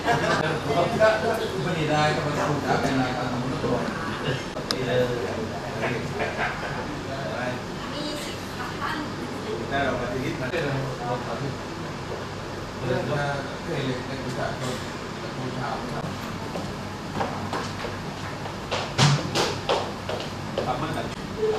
ไม่ได้ก็มาทำการเป็นรายการทำตัวได้เราปฏิทินมาได้เราปฏิทินเรื่องว่าเคยเรียนในภาษาคนตะกูลชาวครับทำมาจาก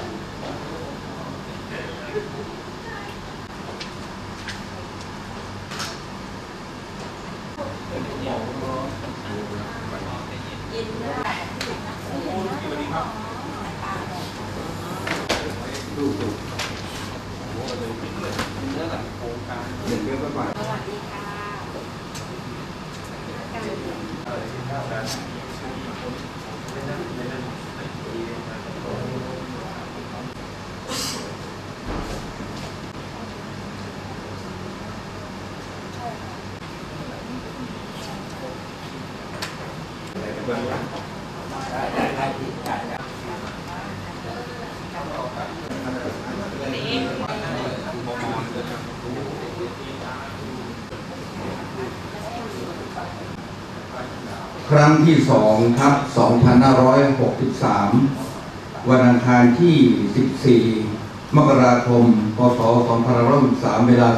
ครั้งที่2ครับ 2563 วันอังคารที่ 14 มกราคม พ.ศ. 2563 เวลา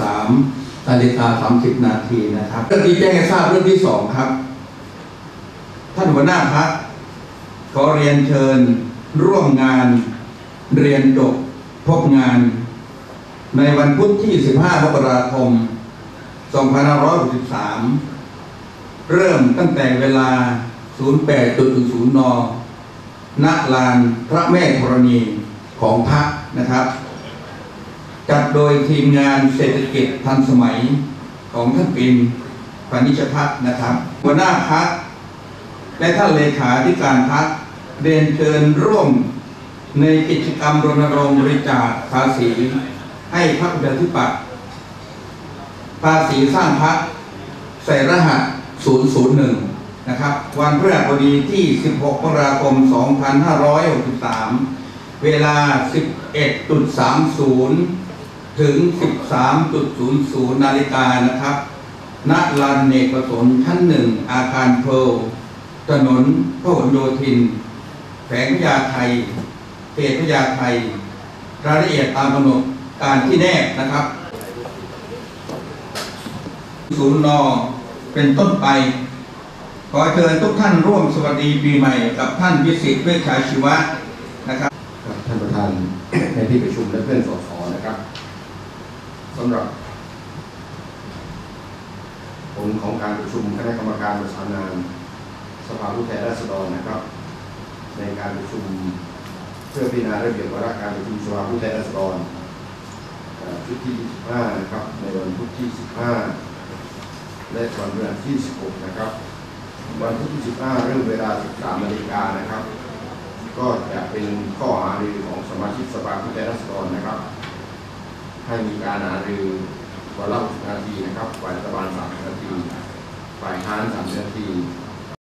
13:30 นาทีนะครับเรื่องที่แจ้งให้ทราบเรื่องที่2ครับท่านหัวหน้าพรรคขอเรียนเชิญร่วมงานเรียนจบพบงานในวันพุธที่ 15 มกราคม 2563 เริ่มตั้งแต่เวลา 08:00 น.ณ ลานพระแม่ธรณีของพรรคนะครับจัดโดยทีมงานเศรษฐกิจทันสมัยของท่านปินพานิชพัฒน์นะครับหัวหน้าพรรคและท่านเลขาธิการพรรคเรียนเชิญร่วมในกิจกรรมรณรงค์บริจาคภาษีให้พรรคประชาธิปัตย์ภาษีสร้างพรรคใส่รหัส001 นะครับวันพฤหัสบดีที่ 16 มกราคม 2563 เวลา 11:30 ถึง 13:00 นาฬิกานะครับณ ลานเนกประสงค์ชั้น 1 อาคารเพลถนนพหลโยธินแขวงพญาไทเขตพญาไทรายละเอียดตามกำหนดการที่แนบนะครับ0 น.เป็นต้นไปขอเชิญทุกท่านร่วมสวัสดีปีใหม่กับท่านวิสิทธิ์เวชชาชีวะนะครับท่านประธานในที่ประชุมและเพื่อนสสนะครับสำหรับผลของการประชุมคณะกรรมการประสานงานสภาผู้แทนราษฎรนะครับในการประชุมเพื่อพิจารณาระเบียบวาระการประชุมสภาผู้แทนราษฎรชุดที่ 25 นะครับในวันพุธที่ 15 และวันพฤหัสที่ 16 นะครับวันพุธที่ 15 เริ่มเวลา 13 นาฬิกานะครับก็จะเป็นข้อหารือของสมาชิกสภาผู้แทนราษฎรนะครับให้มีการหารือวันละ60 นาทีนะครับฝ่ายรัฐบาล30 นาทีฝ่ายค้าน30 นาที